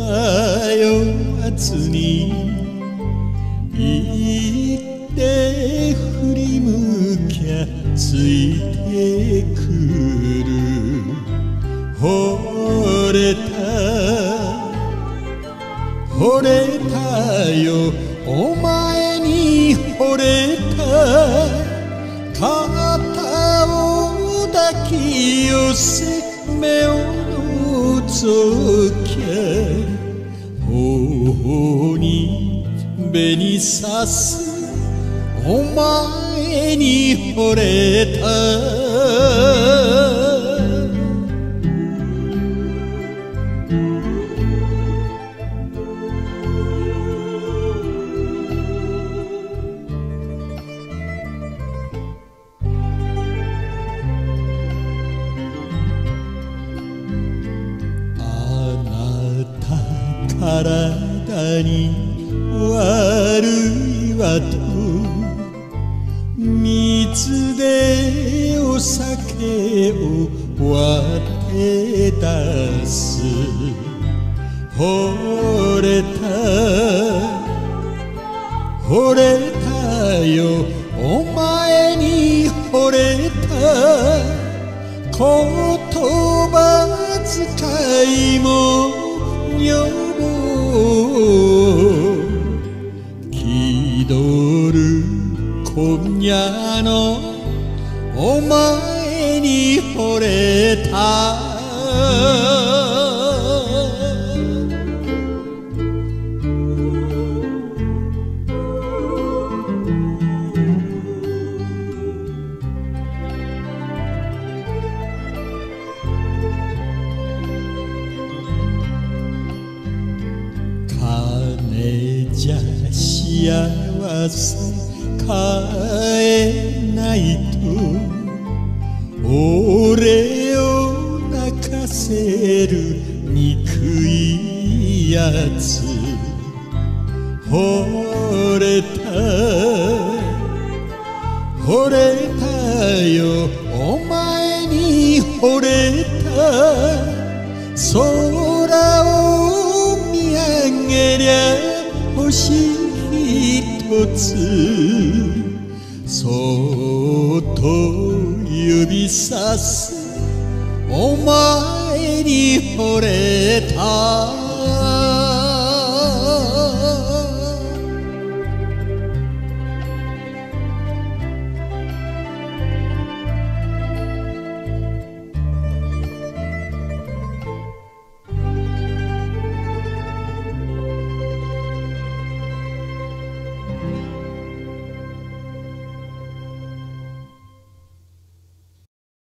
迷わずに行って振り向きゃついてくる。惚れた惚れたよお前に惚れた。肩を抱き寄せ目を覗きゃ頬に紅さすお前に惚れた。体に悪いわと水でお酒を割って出す。惚れた惚れたよお前に惚れた。言葉遣いも女気取る今夜のお前に惚れた。金じゃ幸せ買えないと俺を泣かせる憎いやつ。惚れた惚れたよお前に惚れた。空を見上げりゃ星一つそっと指さすお前に惚れた。